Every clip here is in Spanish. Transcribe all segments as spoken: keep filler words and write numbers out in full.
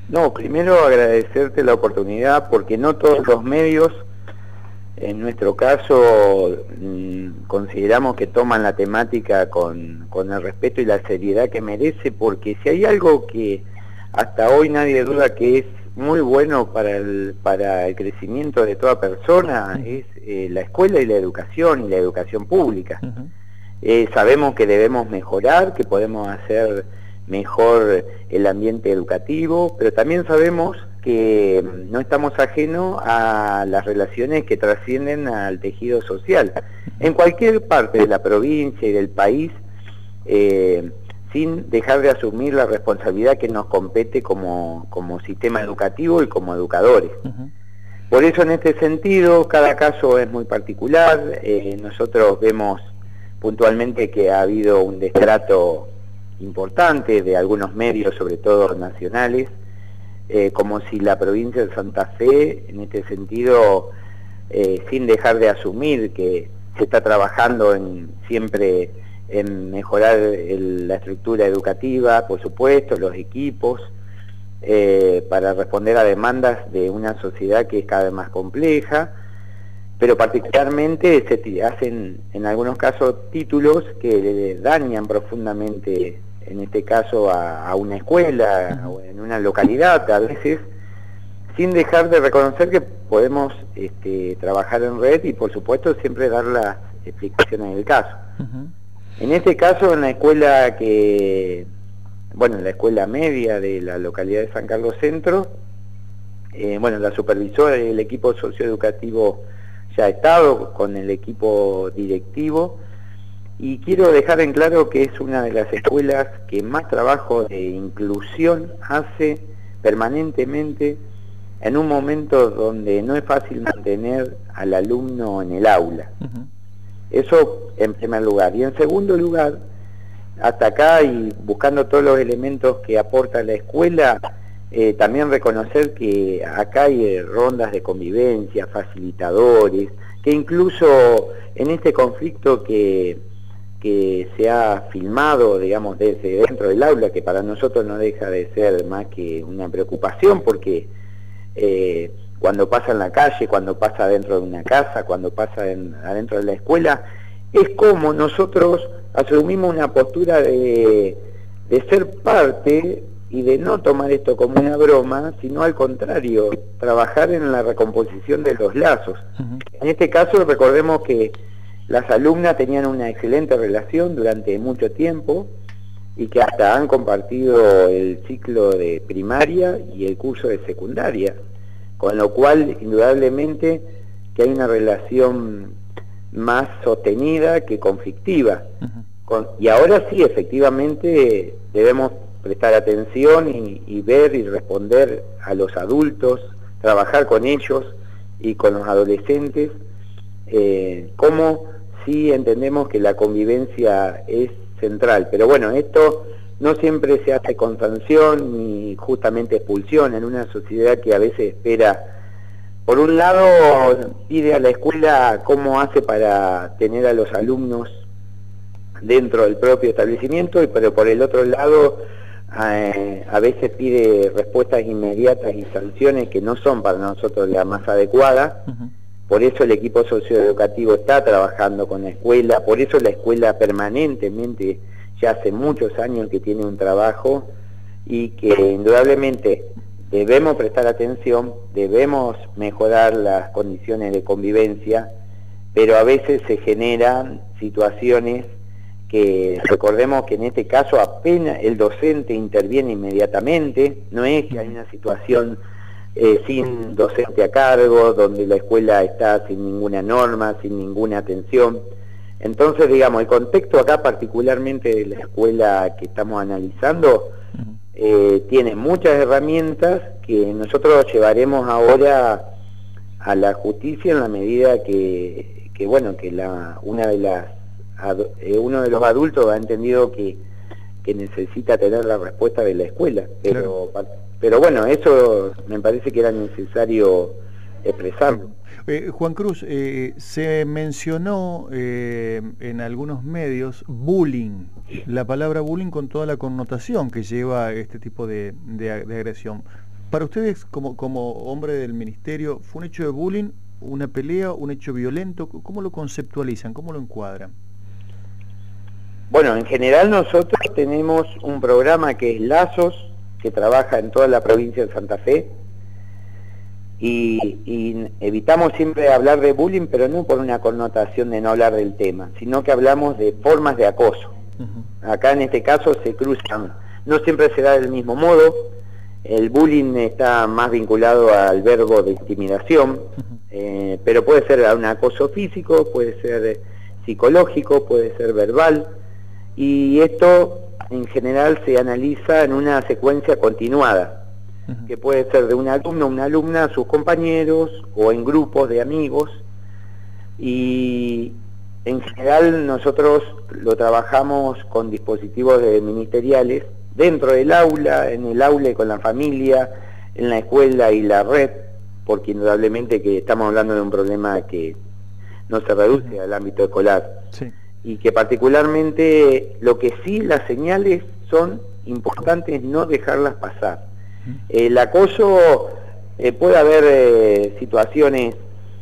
No, primero agradecerte la oportunidad porque no todos los medios, en nuestro caso, mmm, consideramos que toman la temática con, con el respeto y la seriedad que merece, porque si hay algo que hasta hoy nadie duda que es muy bueno para el, para el crecimiento de toda persona, uh-huh. es eh, la escuela y la educación, y la educación pública. Uh-huh. eh, sabemos que debemos mejorar, que podemos hacer mejor el ambiente educativo, pero también sabemos que no estamos ajenos a las relaciones que trascienden al tejido social. En cualquier parte de la provincia y del país, eh, sin dejar de asumir la responsabilidad que nos compete como, como sistema educativo y como educadores. Uh-huh. Por eso, en este sentido, cada caso es muy particular. Eh, nosotros vemos puntualmente que ha habido un destrato importante de algunos medios, sobre todo nacionales, eh, como si la provincia de Santa Fe, en este sentido, eh, sin dejar de asumir que se está trabajando en siempre en mejorar el, la estructura educativa, por supuesto, los equipos, eh, para responder a demandas de una sociedad que es cada vez más compleja, pero particularmente se hacen en algunos casos títulos que le dañan profundamente, en este caso a, a una escuela o en una localidad, a veces, sin dejar de reconocer que podemos este, trabajar en red y por supuesto siempre dar las explicaciones del caso. Uh-huh. En este caso, en la escuela que, bueno, en la escuela media de la localidad de San Carlos Centro, eh, bueno, la supervisora y el equipo socioeducativo ya ha estado con el equipo directivo, y quiero dejar en claro que es una de las escuelas que más trabajo de inclusión hace permanentemente en un momento donde no es fácil mantener al alumno en el aula. Uh-huh. Eso en primer lugar. Y en segundo lugar, hasta acá y buscando todos los elementos que aporta la escuela, eh, también reconocer que acá hay rondas de convivencia, facilitadores, que incluso en este conflicto que, que se ha filmado, digamos, desde dentro del aula, que para nosotros no deja de ser más que una preocupación, porque eh, cuando pasa en la calle, cuando pasa dentro de una casa, cuando pasa en, adentro de la escuela, es como nosotros asumimos una postura de, de ser parte y de no tomar esto como una broma, sino al contrario, trabajar en la recomposición de los lazos. Uh-huh. En este caso, recordemos que las alumnas tenían una excelente relación durante mucho tiempo y que hasta han compartido el ciclo de primaria y el curso de secundaria, con lo cual, indudablemente, que hay una relación más sostenida que conflictiva. Uh-huh. Con, y ahora sí, efectivamente, debemos prestar atención y, y ver y responder a los adultos, trabajar con ellos y con los adolescentes, eh, como sí entendemos que la convivencia es central. Pero bueno, esto no siempre se hace con sanción ni justamente expulsión en una sociedad que a veces espera, por un lado pide a la escuela cómo hace para tener a los alumnos dentro del propio establecimiento, pero por el otro lado eh, a veces pide respuestas inmediatas y sanciones que no son para nosotros las más adecuadas. Uh-huh. Por eso el equipo socioeducativo está trabajando con la escuela, por eso la escuela permanentemente ya hace muchos años que tiene un trabajo y que indudablemente debemos prestar atención, debemos mejorar las condiciones de convivencia, pero a veces se generan situaciones que recordemos que en este caso apenas el docente interviene inmediatamente, no es que hay una situación eh, sin docente a cargo, donde la escuela está sin ninguna norma, sin ninguna atención. Entonces, digamos, el contexto acá particularmente de la escuela que estamos analizando eh, tiene muchas herramientas que nosotros llevaremos ahora a la justicia en la medida que, que bueno, que la una de las eh, uno de los adultos ha entendido que, que necesita tener la respuesta de la escuela, pero claro. pero bueno, eso me parece que era necesario expresarlo. Eh, Juan Cruz, eh, se mencionó eh, en algunos medios bullying, la palabra bullying con toda la connotación que lleva este tipo de, de, de agresión. Para ustedes, como, como hombre del ministerio, ¿fue un hecho de bullying, una pelea, un hecho violento? ¿Cómo lo conceptualizan? ¿Cómo lo encuadran? Bueno, en general nosotros tenemos un programa que es Lazos, que trabaja en toda la provincia de Santa Fe, y, y evitamos siempre hablar de bullying, pero no por una connotación de no hablar del tema, sino que hablamos de formas de acoso. Uh-huh. Acá en este caso se cruzan, no siempre se da del mismo modo. El bullying está más vinculado al verbo de intimidación, uh-huh. eh, pero puede ser un acoso físico, puede ser psicológico, puede ser verbal, y esto en general se analiza en una secuencia continuada, uh-huh. que puede ser de un alumno, una alumna, a sus compañeros, o en grupos de amigos, y en general nosotros lo trabajamos con dispositivos de ministeriales, dentro del aula, en el aula y con la familia, en la escuela y la red, porque indudablemente que estamos hablando de un problema que no se reduce uh-huh. al ámbito escolar. Sí. Y que particularmente lo que sí las señales son importantes no dejarlas pasar. Uh-huh. El acoso, eh, puede haber eh, situaciones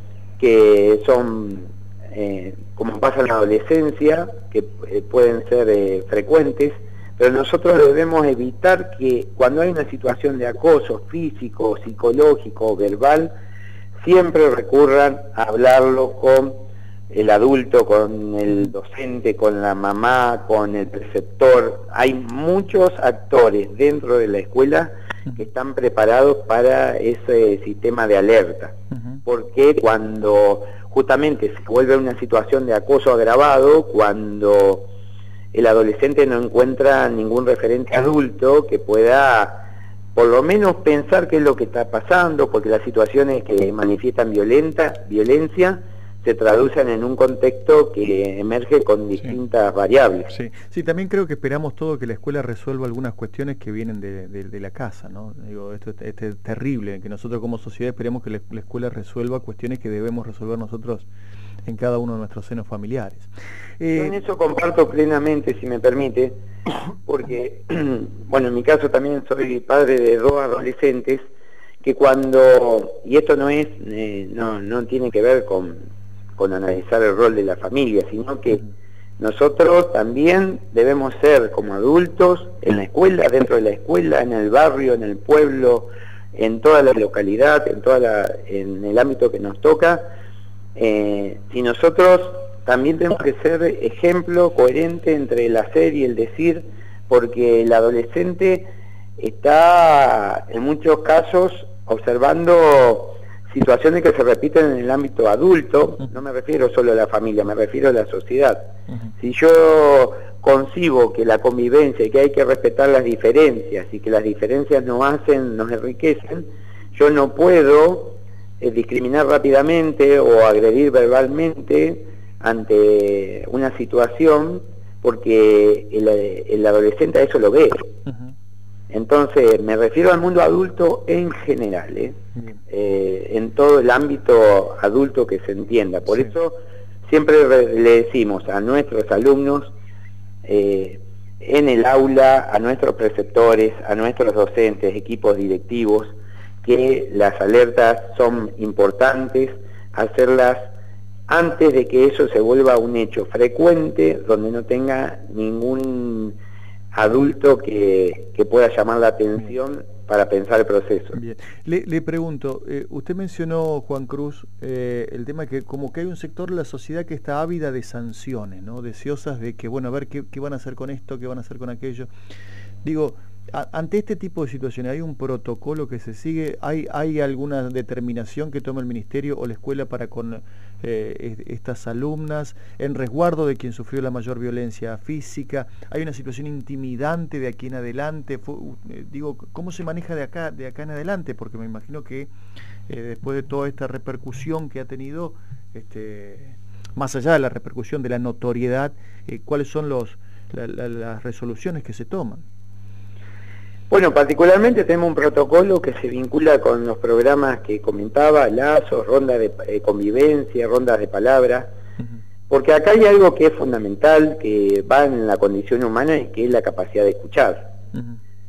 que son, eh, como pasa en la adolescencia, que eh, pueden ser eh, frecuentes, pero nosotros debemos evitar que cuando hay una situación de acoso físico, psicológico, verbal, siempre recurran a hablarlo con el adulto, con el docente, con la mamá, con el preceptor. Hay muchos actores dentro de la escuela que están preparados para ese sistema de alerta, uh-huh. porque cuando justamente se vuelve una situación de acoso agravado, cuando el adolescente no encuentra ningún referente adulto que pueda por lo menos pensar qué es lo que está pasando, porque las situaciones que manifiestan violenta, violencia se traducen en un contexto que emerge con distintas sí. variables. Sí. sí, también creo que esperamos todo que la escuela resuelva algunas cuestiones que vienen de, de, de la casa, ¿no? Digo, esto, esto es terrible, que nosotros como sociedad esperemos que la, la escuela resuelva cuestiones que debemos resolver nosotros en cada uno de nuestros senos familiares. Eh, Yo en eso comparto plenamente, si me permite, porque, bueno, en mi caso también soy padre de dos adolescentes, que cuando, y esto no es, eh, no, no tiene que ver con con analizar el rol de la familia, sino que nosotros también debemos ser como adultos en la escuela, dentro de la escuela, en el barrio, en el pueblo, en toda la localidad, en toda la, en el ámbito que nos toca, eh, si nosotros también tenemos que ser ejemplo coherente entre el hacer y el decir, porque el adolescente está en muchos casos observando situaciones que se repiten en el ámbito adulto. No me refiero solo a la familia, me refiero a la sociedad. Uh-huh. Si yo concibo que la convivencia y que hay que respetar las diferencias y que las diferencias nos hacen, nos enriquecen, yo no puedo eh, discriminar rápidamente o agredir verbalmente ante una situación, porque el, el adolescente a eso lo ve. Uh-huh. Entonces, me refiero al mundo adulto en general, ¿eh? Eh, en todo el ámbito adulto que se entienda. Por sí. eso siempre le decimos a nuestros alumnos, eh, en el aula, a nuestros preceptores, a nuestros docentes, equipos directivos, que las alertas son importantes, hacerlas antes de que eso se vuelva un hecho frecuente, donde no tenga ningún adulto que, que pueda llamar la atención para pensar el proceso. Bien. Le, le pregunto, eh, usted mencionó, Juan Cruz, eh, el tema que como que hay un sector de la sociedad que está ávida de sanciones, ¿no? Deseosas de que, bueno, a ver qué, qué van a hacer con esto, qué van a hacer con aquello. Digo, a, ante este tipo de situaciones, ¿hay un protocolo que se sigue? ¿Hay, hay alguna determinación que toma el ministerio o la escuela para con eh, estas alumnas en resguardo de quien sufrió la mayor violencia física? ¿Hay una situación intimidante de aquí en adelante? Fue, eh, digo, ¿cómo se maneja de acá, de acá en adelante? Porque me imagino que eh, después de toda esta repercusión que ha tenido, este, más allá de la repercusión de la notoriedad, eh, ¿cuáles son los, la, la, las resoluciones que se toman? Bueno, particularmente tenemos un protocolo que se vincula con los programas que comentaba, lazos, rondas de eh, convivencia, rondas de palabra, uh-huh. porque acá hay algo que es fundamental, que va en la condición humana y que es la capacidad de escuchar. Uh-huh.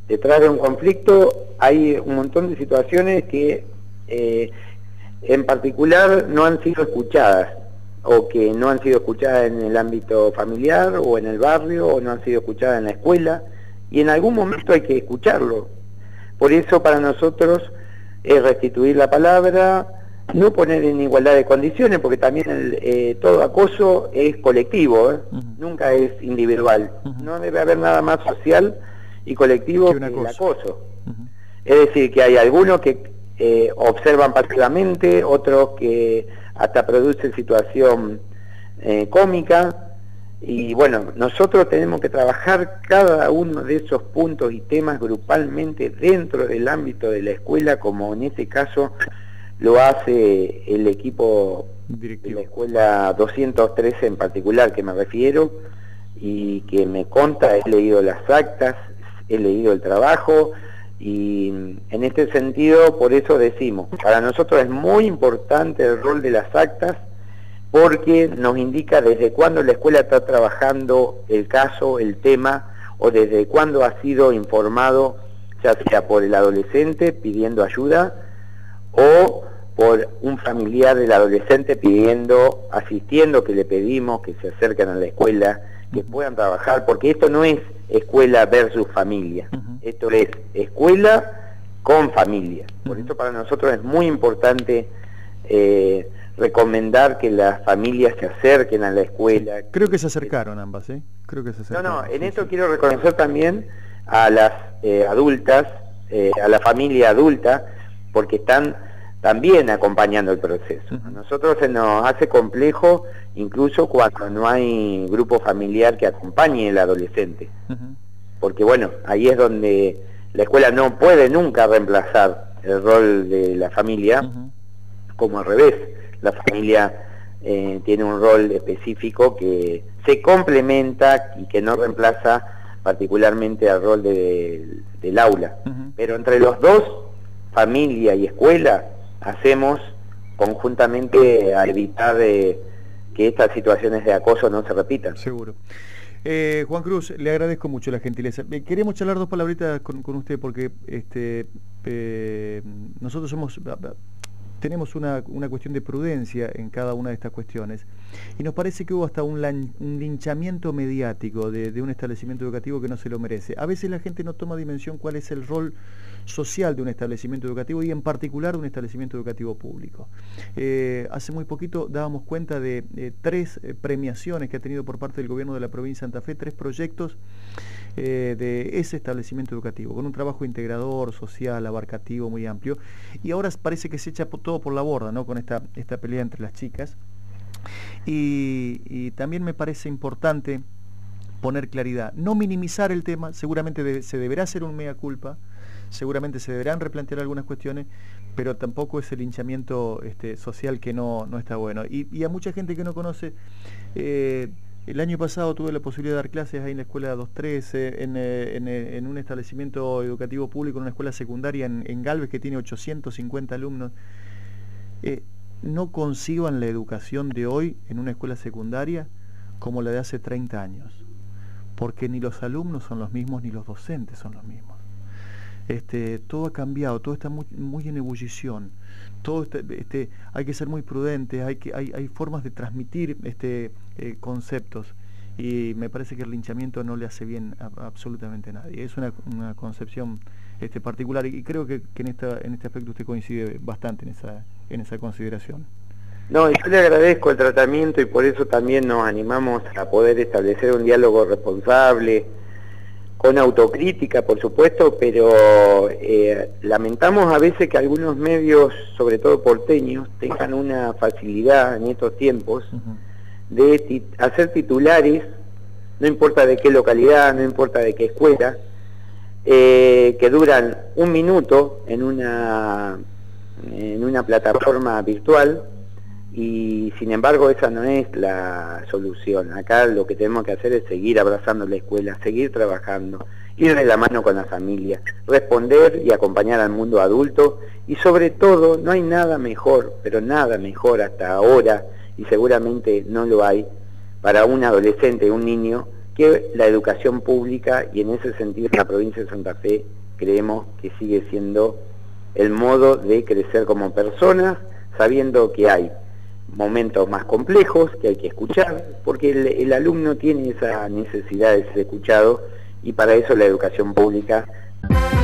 detrás de un conflicto hay un montón de situaciones que eh, en particular no han sido escuchadas, o que no han sido escuchadas en el ámbito familiar o en el barrio, o no han sido escuchadas en la escuela, y en algún momento hay que escucharlo. Por eso para nosotros es restituir la palabra, no poner en igualdad de condiciones, porque también el, eh, todo acoso es colectivo, ¿eh? Uh-huh. Nunca es individual. Uh-huh. No debe haber nada más social y colectivo que, que el acoso. Uh-huh. Es decir, que hay algunos que eh, observan pasivamente, otros que hasta producen situación eh, cómica, y bueno, nosotros tenemos que trabajar cada uno de esos puntos y temas grupalmente dentro del ámbito de la escuela, como en este caso lo hace el equipo directivo de la escuela doscientos trece en particular, que me refiero, y que me consta, he leído las actas, he leído el trabajo, y en este sentido, por eso decimos, para nosotros es muy importante el rol de las actas, porque nos indica desde cuándo la escuela está trabajando el caso, el tema, o desde cuándo ha sido informado, ya sea por el adolescente pidiendo ayuda, o por un familiar del adolescente pidiendo, asistiendo, que le pedimos que se acerquen a la escuela, que puedan trabajar, porque esto no es escuela versus familia, uh-huh. Esto es escuela con familia. Por uh-huh. eso para nosotros es muy importante eh, recomendar que las familias se acerquen a la escuela. Creo que se acercaron ambas, ¿eh? Creo que se acercaron. No, no, en sí, esto sí. quiero reconocer también a las eh, adultas, eh, a la familia adulta, porque están también acompañando el proceso. Uh-huh. A nosotros se nos hace complejo incluso cuando no hay grupo familiar que acompañe al adolescente. Uh-huh. Porque bueno, ahí es donde la escuela no puede nunca reemplazar el rol de la familia, uh-huh. como al revés. La familia eh, tiene un rol específico que se complementa y que no reemplaza particularmente al rol de, del aula. Uh-huh. Pero entre los dos, familia y escuela, hacemos conjuntamente a evitar eh, que estas situaciones de acoso no se repitan. Seguro. Eh, Juan Cruz, le agradezco mucho la gentileza. Eh, queremos charlar dos palabritas con, con usted porque este, eh, nosotros somos... tenemos una, una cuestión de prudencia en cada una de estas cuestiones y nos parece que hubo hasta un, lan, un linchamiento mediático de, de un establecimiento educativo que no se lo merece. A veces la gente no toma dimensión cuál es el rol social de un establecimiento educativo y en particular de un establecimiento educativo público. Eh, hace muy poquito dábamos cuenta de eh, tres eh, premiaciones que ha tenido por parte del gobierno de la provincia de Santa Fe, tres proyectos eh, de ese establecimiento educativo, con un trabajo integrador, social, abarcativo, muy amplio, y ahora parece que se echa todo por la borda, ¿no?, con esta, esta pelea entre las chicas. Y, y también me parece importante poner claridad, no minimizar el tema, seguramente de, se deberá hacer un mea culpa, seguramente se deberán replantear algunas cuestiones, pero tampoco es el linchamiento este, social que no, no está bueno. Y, y a mucha gente que no conoce, eh, el año pasado tuve la posibilidad de dar clases ahí en la escuela doscientos trece, en, en, en un establecimiento educativo público, en una escuela secundaria en, en Galvez que tiene ochocientos cincuenta alumnos. Eh, no conciban la educación de hoy en una escuela secundaria como la de hace treinta años, porque ni los alumnos son los mismos ni los docentes son los mismos. Este, todo ha cambiado, todo está muy, muy en ebullición, todo está, este, hay que ser muy prudentes, hay, que, hay, hay formas de transmitir este, eh, conceptos, y me parece que el linchamiento no le hace bien a, a absolutamente a nadie. Es una, una concepción este, particular, y creo que, que en, esta, en este aspecto usted coincide bastante en esa, en esa consideración. No, yo le agradezco el tratamiento y por eso también nos animamos a poder establecer un diálogo responsable, con autocrítica, por supuesto, pero eh, lamentamos a veces que algunos medios, sobre todo porteños, tengan una facilidad en estos tiempos uh-huh. de tit hacer titulares, no importa de qué localidad, no importa de qué escuela, eh, que duran un minuto en una, en una plataforma virtual, y sin embargo esa no es la solución. Acá lo que tenemos que hacer es seguir abrazando la escuela, seguir trabajando, ir de la mano con la familia, responder y acompañar al mundo adulto, y sobre todo no hay nada mejor, pero nada mejor hasta ahora, y seguramente no lo hay, para un adolescente, un niño, que la educación pública, y en ese sentido en la provincia de Santa Fe creemos que sigue siendo el modo de crecer como personas, sabiendo que hay momentos más complejos que hay que escuchar, porque el, el alumno tiene esa necesidad de ser escuchado, y para eso la educación pública